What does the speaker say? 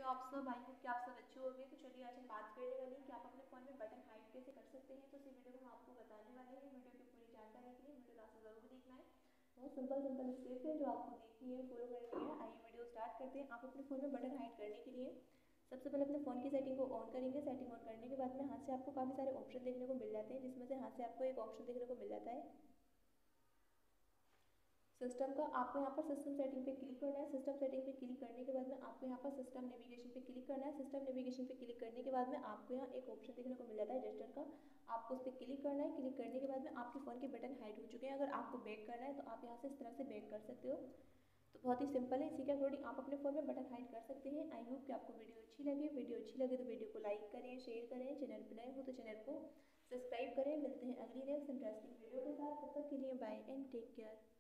हो आप सब? आई होप कि आप सब अच्छे होंगे। तो चलिए आज हम बात करने वाले हैं कि आप अपने फ़ोन में बटन हाइड कैसे कर सकते हैं। तो इस वीडियो में हम आपको बताने वाले हैं। वीडियो की पूरी जानकारी के लिए वीडियो लास्ट ज़रूर देखना है। बहुत सिंपल स्टेप्स हैं जो आपको देखनी है, फॉलो करनी है। आइए वीडियो स्टार्ट करते हैं। आप अपने फ़ोन में बटन हाइड करने के लिए सबसे पहले अपने फ़ोन की सेटिंग को ऑन करेंगे। सेटिंग ऑन करने के बाद में हाथ से आपको काफ़ी सारे ऑप्शन देखने को मिल जाते हैं, जिसमें से हाथ से आपको एक ऑप्शन देखने को मिल जाता है सिस्टम का। आपको यहाँ पर सिस्टम सेटिंग पे क्लिक करना है। सिस्टम सेटिंग पे क्लिक करने के बाद में आपको यहाँ पर सिस्टम नेविगेशन पे क्लिक करना है। सिस्टम नेविगेशन पे क्लिक करने के बाद में आपको यहाँ एक ऑप्शन देखने को मिल जाता है रजिस्टर का। आपको उस पर क्लिक करना है। क्लिक करने के बाद में आपके फ़ोन के बटन हाइड हो चुके हैं। अगर आपको बैक करना है तो आप यहाँ से इस तरह से बैक कर सकते हो। तो बहुत ही सिंपल है। इसी के अकॉर्डिंग आप अपने फ़ोन में बटन हाइड कर सकते हैं। आई होप कि आपको वीडियो अच्छी लगे। वीडियो अच्छी लगे तो वीडियो को लाइक करें, शेयर करें। चैनल पर नए हो तो चैनल को सब्सक्राइब करें। मिलते हैं अगली नेक्स्ट इंटरेस्टिंग वीडियो के साथ। तब तक के लिए बाय एंड टेक केयर।